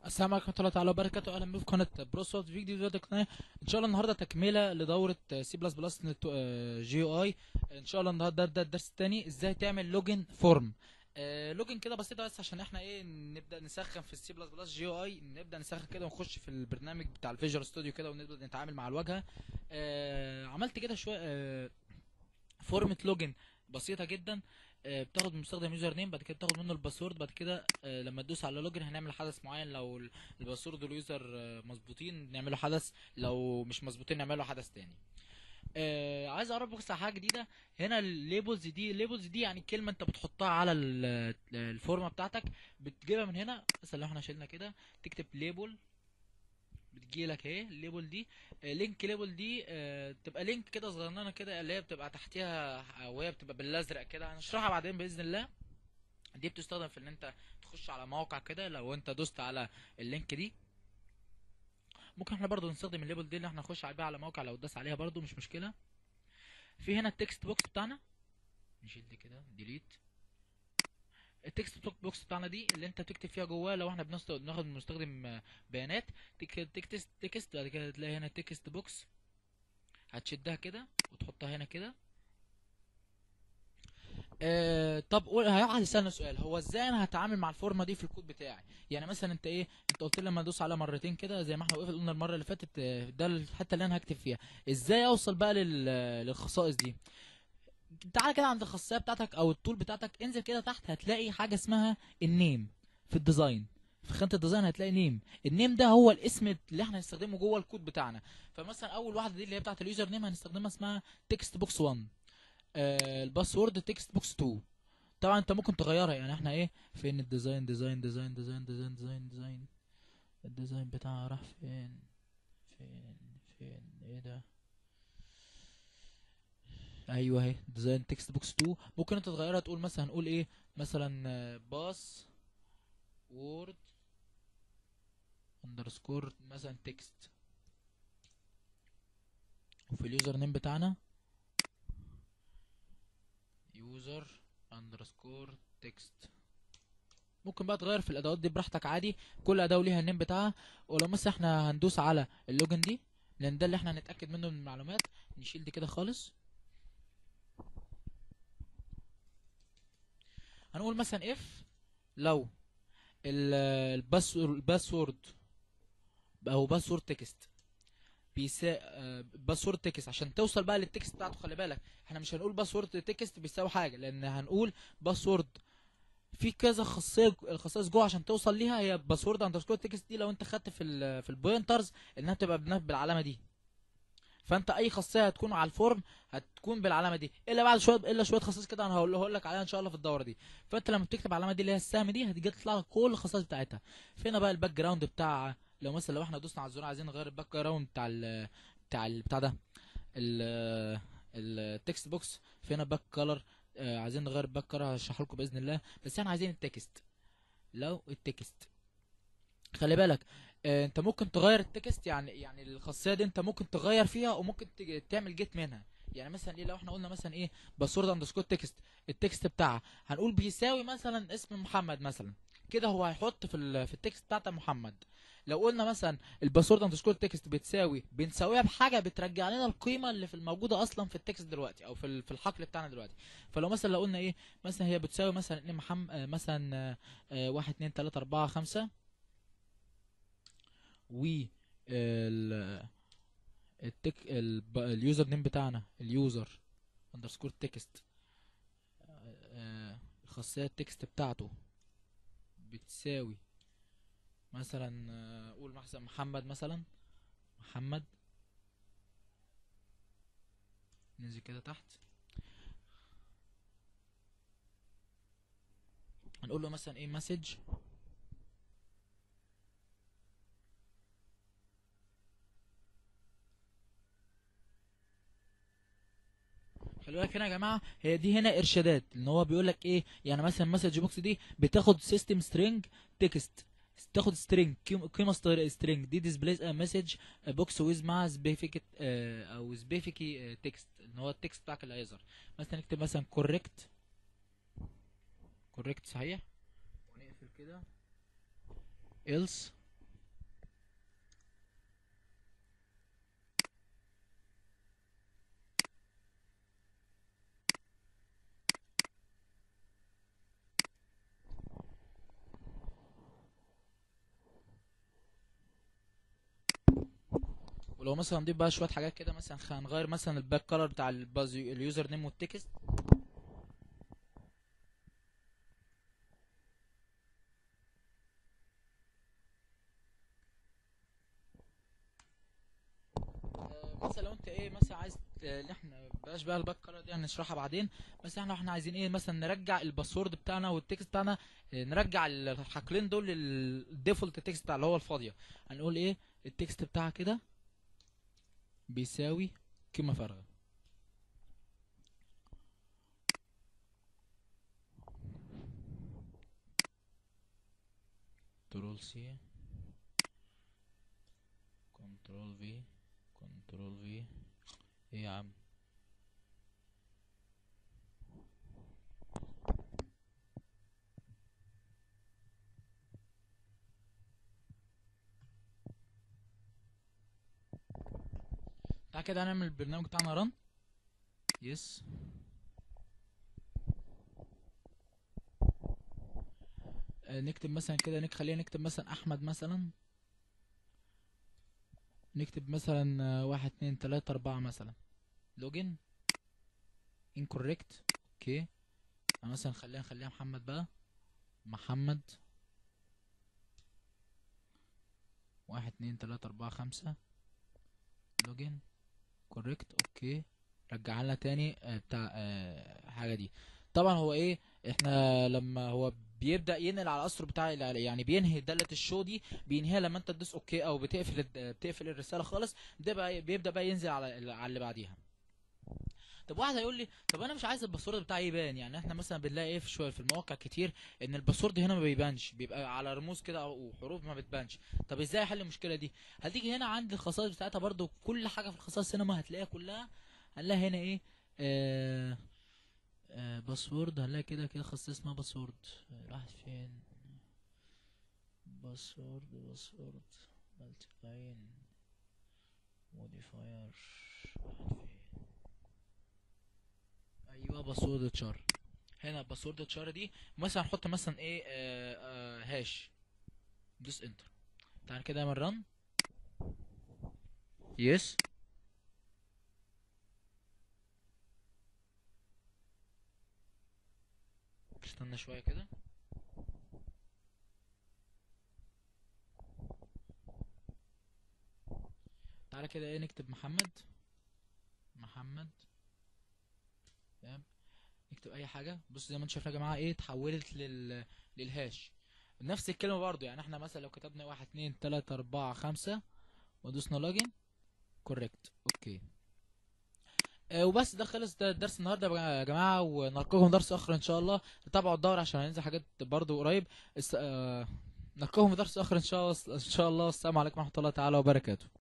السلام عليكم ورحمة الله تعالى وبركاته. أهلا بكم في قناة بروسوفت فيديو قناة. إن شاء الله النهاردة تكملة لدورة سي بلس بلس جي او اي. إن شاء الله النهاردة ده الدرس التاني، إزاي تعمل لوجن فورم. لوجن كده بسيطة، بس عشان احنا نبدأ نسخن في السي بلس بلس جي او اي، نبدأ نسخن كده ونخش في البرنامج بتاع الفيجوال ستوديو كده ونبدأ نتعامل مع الواجهة. عملت كده شوية فورمة لوجن بسيطة جدا. بتاخد من المستخدم يوزر نيم، بعد كده بتاخد منه الباسورد، بعد كده لما تدوس على لوجن هنعمل حدث معين. لو الباسورد واليوزر مظبوطين نعمله حدث، لو مش مظبوطين نعمله حدث تاني. عايز اعرف بس على حاجه جديده. هنا الليبلز دي يعني كلمه انت بتحطها على الفورمه بتاعتك، بتجيبها من هنا. مثلا لو احنا شلنا كده تكتب ليبل، بتجيلك اهي الليبل دي. لينك ليبل دي تبقى لينك كده صغننه كده، اللي هي بتبقى تحتيها وهي بتبقى بالازرق كده، هنشرحها بعدين باذن الله. دي بتستخدم في ان انت تخش على موقع كده. لو انت دوست على اللينك دي، ممكن احنا برضو نستخدم الليبل دي اللي احنا نخش بيها على موقع، لو داس عليها برضو مش مشكله. في هنا التكست بوكس بتاعنا، نشيل دي كده ديليت. التكست بوكس بتاعنا دي اللي انت بتكتب فيها جواه. لو احنا بناخد من المستخدم بيانات، تكست بعد كده تلاقي هنا تكست بوكس، هتشدها كده وتحطها هنا كده. طب هيقعد يسألنا سؤال، هو ازاي انا هتعامل مع الفورمه دي في الكود بتاعي؟ يعني مثلا انت قلت لي لما ادوس عليها مرتين كده زي ما احنا قلنا المره اللي فاتت، ده الحته اللي انا هكتب فيها. ازاي اوصل بقى للخصائص دي؟ تعالى كده عند الخاصيه بتاعتك او التول بتاعتك، انزل كده تحت هتلاقي حاجه اسمها النيم في الديزاين. في خانه الديزاين هتلاقي نيم. النيم ده هو الاسم اللي احنا هنستخدمه جوه الكود بتاعنا. فمثلا اول واحده دي اللي هي بتاعت اليوزر نيم هنستخدمها، اسمها تكست بوكس 1. الباسورد تكست بوكس 2. طبعا انت ممكن تغيرها، يعني احنا فين الديزاين ديزاين الديزاين بتاعها راح فين؟ فين ايه ده؟ ايوه اهي ديزاين تكست بوكس 2. ممكن انت تغيرها، تقول مثلا هنقول مثلا باس وورد اندرسكور مثلا تكست. وفي اليوزر نيم بتاعنا يوزر اندرسكور تكست. ممكن بقى تغير في الادوات دي براحتك عادي، كل اداه وليها النيم بتاعها. ولو مثلا احنا هندوس على اللوجن دي، لان ده اللي احنا هنتاكد منه من المعلومات، نشيل دي كده خالص. هنقول مثلا اف لو الباسورد او باسورد تكست باسورد تكست. عشان توصل بقى للتكست بتاعته، خلي بالك احنا مش هنقول باسورد تكست بيساوي حاجه، لان هنقول باسورد في كذا خاصيه. الخصائص جوه عشان توصل ليها هي باسورد اندرسكور تكست دي. لو انت خدت في البوينترز انها بتبقى بالعلامه دي، فانت اي خاصيه هتكون على الفورم هتكون بالعلامه دي، الا بعد شويه، الا شويه خصائص كده انا هقول لك عليها ان شاء الله في الدوره دي. فانت لما بتكتب العلامه دي اللي هي السهم دي، هتيجي تطلع لك كل الخصائص بتاعتها. فينا بقى الباك جراوند بتاع، لو مثلا لو احنا دوسنا على الزرار عايزين نغير الباك جراوند بتاع ده التكست بوكس. فينا باك كلر، عايزين نغير الباك كلر هشرح لكم باذن الله، بس احنا عايزين التكست. لو التكست خلي بالك، انت ممكن تغير التكست، يعني الخاصيه دي انت ممكن تغير فيها وممكن تعمل جيت منها. يعني مثلا لو احنا قلنا مثلا باسورد اندرسكور تكست، التكست بتاعها هنقول بيساوي مثلا اسم محمد مثلا، كده هو هيحط في التكست بتاعت محمد. لو قلنا مثلا الباسورد اندرسكور تكست بنساويها بحاجه بترجع لنا القيمه اللي في الموجوده اصلا في التكست دلوقتي، او في الحقل بتاعنا دلوقتي. فلو مثلا لو قلنا مثلا هي بتساوي مثلا محمد مثلا 1 2 3 4 5، و ال- اليوزر نيم بتاعنا اليوزر اندرسكور تكست، الخاصية التكست بتاعته بتساوي مثلا قول مثلا محمد مثلا، محمد. ننزل كده تحت هنقول له مثلا مسج. خلي بالك هنا يا جماعه، هي دي هنا ارشادات ان هو بيقول لك يعني مثلا مسج بوكس دي بتاخد سيستم سترينج تكست، تاخد سترينج قيمه سترينج دي ديسبلايز ا مسج بوكس ويز مع سبيفيك او سبيفيكي تكست، ان هو التكست بتاعك اللي هيظهر. مثلا نكتب مثلا كوريكت، كوريكت صحيح، ونقفل كده else ولو مثلا نضيف بقى شويه حاجات كده، مثلا هنغير مثلا الباك كولر بتاع اليوزر نيم والتكست. مثلا لو انت ايه مثلا عايز ان احنا بلاش بقى الباك كولر دي هنشرحها بعدين. بس احنا عايزين ايه مثلا نرجع الباسورد بتاعنا والتكست بتاعنا، نرجع الحقلين دول للديفولت تكست بتاع اللي هو الفاضيه. هنقول ايه التكست بتاعها كده بيساوي قيمه فارغه. كنترول سي، كنترول في، كنترول في. ايه يا عم؟ تعالى كده هنعمل البرنامج بتاعنا رن. يس. نكتب مثلا كده، خلينا نكتب مثلا احمد مثلا. نكتب مثلا 1 2 3 4 مثلا. لوجن incorrect. اوكي. مثلا نخليها محمد بقى. محمد 1 2 3 4 5. لوجن كوريكت. اوكي. رجع لنا تاني بتاع حاجه دي. طبعا هو ايه، احنا لما هو بيبدا ينقل على الاسطر بتاع يعني بينهي داله الشو دي، بينهيها لما انت تدوس اوكي او بتقفل الرساله خالص. بيبدا بقى ينزل على اللي بعديها. طب واحد هيقول لي طب انا مش عايز الباسورد بتاعي يبان. يعني احنا مثلا بنلاقي ايه في شويه في المواقع كتير ان الباسورد هنا ما بيبانش، بيبقى على رموز كده او حروف ما بتبانش. طب ازاي احل المشكله دي؟ هتيجي هنا عند الخصائص بتاعتها برضو، كل حاجه في الخصائص هنا ما هتلاقيها كلها. هنلاقي هنا ايه باسورد. هنلاقي كده كده خاصيه اسمها باسورد. راحت فين؟ باسورد مالتي موديفاير. ايوه باسورد تشار. هنا باسورد تشار دي مثلا نحط مثلا ايه هاش. دوس انتر. تعال كده نعمل رن. يس. استنى شويه كده. تعالى كده ايه نكتب محمد. تمام. نكتب اي حاجه. بص زي ما انتم شايفين يا جماعه ايه اتحولت للهاش. نفس الكلمه برضو. يعني احنا مثلا لو كتبنا 1 2 3 4 5 ودوسنا لوجن كوريكت. اوكي. وبس ده خلص. ده درس النهارده يا جماعه، ونلقاكم درس اخر ان شاء الله. تابعوا الدور عشان هينزل حاجات برضو قريب. نلقاكم في درس اخر ان شاء الله. والسلام عليكم ورحمه الله تعالى وبركاته.